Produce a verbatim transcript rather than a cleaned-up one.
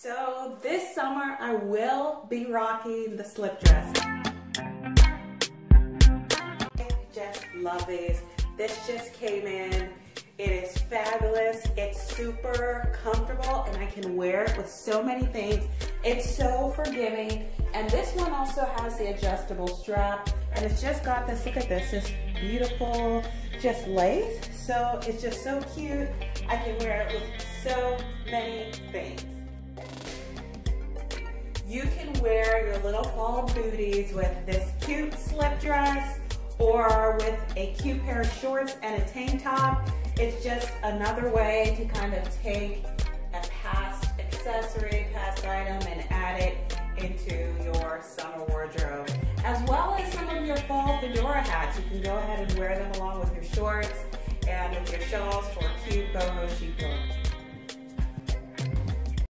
So this summer I will be rocking the slip dress. I just love these. This just came in. It is fabulous. It's super comfortable and I can wear it with so many things. It's so forgiving. And this one also has the adjustable strap and it's just got this, look at this, this beautiful just lace. So it's just so cute. I can wear it with so many things. You can wear your little fall booties with this cute slip dress or with a cute pair of shorts and a tank top. It's just another way to kind of take a past accessory, past item and add it into your summer wardrobe. As well as some of your fall fedora hats. You can go ahead and wear them along with your shorts and with your shawls for a cute boho chic look.